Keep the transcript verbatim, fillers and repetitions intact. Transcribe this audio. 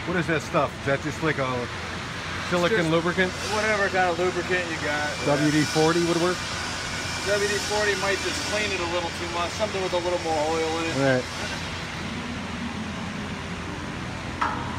What is that stuff? Is that just like a silicone Just lubricant? Whatever kind of lubricant you got. W D forty would work? W D forty might just clean it a little too much. Something with a little more oil in it. All right.